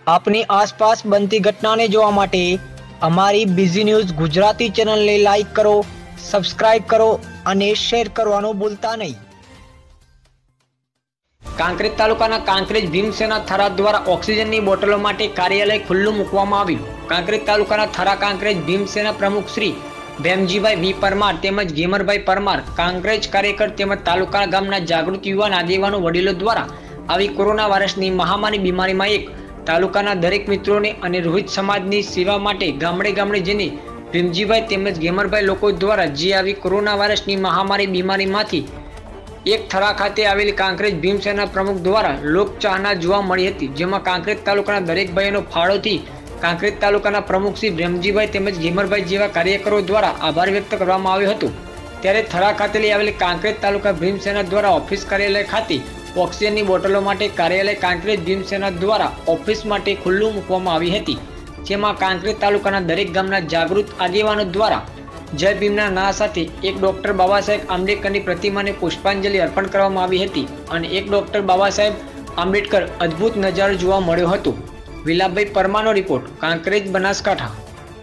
આપની આસપાસ બનતી ઘટનાને જોવા માટે અમારી બીઝી ન્યૂઝ ગુજરાતી ચેનલને લાઈક કરો, સબસ્ક્રાઇબ કરો અને શેર કરવાનું ભૂલતા નહીં। કાંકરેજ તાલુકાના કાંકરેજ ભીમસેના થરા દ્વારા ઓક્સિજનની બોટલો માટે કાર્યાલય ખુલ્લું મૂકવામાં આવ્યું। કાંકરેજ તાલુકાના થરા કાંકરેજ ભીમસેના પ્રમુખ શ્રી ભેમજીભાઈ વી પરમાર તેમજ ગેમરભાઈ પરમાર, કાંકરેજ કાર્યકર તેમજ તાલુકા ગામના જાગૃત યુવાન આગેવાનો વડીલો દ્વારા આવી કોરોના વાયરસની મહામારી બીમારીમાં એક તાલુકાના દરેક મિત્રોને અને રોહિત સમાજની સેવા માટે ગામડે ગામડે જઈને ભીમજીભાઈ તેમજ ગેમરભાઈ લોકો દ્વારા જે આવી કોરોના વાયરસની મહામારી બીમારીમાંથી એક થરા ખાતે આવેલી કાંકરેજ ભીમસેના પ્રમુખ દ્વારા લોકચાહના જોવા મળી હતી, જેમાં કાંકરેજ તાલુકાના દરેક ભાઈઓનો ફાળોથી કાંકરેજ તાલુકાના પ્રમુખ શ્રી ભીમજીભાઈ તેમજ ગેમરભાઈ જેવા કાર્યકરો દ્વારા આભાર વ્યક્ત કરવામાં આવ્યો હતો। ત્યારે થરા ખાતે આવેલી કાંકરેજ તાલુકા ભીમસેના દ્વારા ઓફિસ કાર્યાલય ખાતે ઓક્સિજનની બોટલો માટે કાર્યાલય કાંકરેજ ભીમસેના દ્વારા ઓફિસ માટે ખુલ્લું મૂકવામાં આવી હતી, જેમાં કાંકરેજ તાલુકાના દરેક ગામના જાગૃત આગેવાનો દ્વારા જય ભીમના નારા સાથે એક ડોક્ટર બાબા સાહેબ આંબેડકરની પ્રતિમાને પુષ્પાંજલિ અર્પણ કરવામાં આવી હતી અને એક ડોક્ટર બાબા સાહેબ આંબેડકર અદ્ભુત નજારો જોવા મળ્યો હતો। વિલાપભાઈ પરમારનો રિપોર્ટ, કાંકરેજ, બનાસકાંઠા।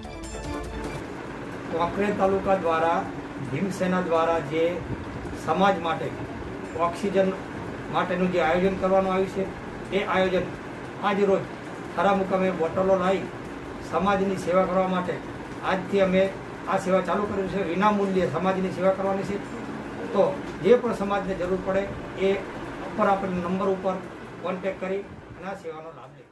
કાંકરેજ તાલુકા દ્વારા ભીમસેના દ્વારા જે સમાજ માટે ઓક્સિજન માટેનું જે આયોજન કરવાનું આવ્યું છે, એ આયોજન આજ રોજ થરા મુકામે બોટલો લાવી સમાજની સેવા કરવા માટે આજથી અમે આ સેવા ચાલુ કર્યું છે। વિના મૂલ્યે સમાજની સેવા કરવાની છે, તો જે પણ સમાજને જરૂર પડે એ ઉપર આપણે નંબર ઉપર કોન્ટેક્ટ કરી અને આ સેવાનો લાભ લે।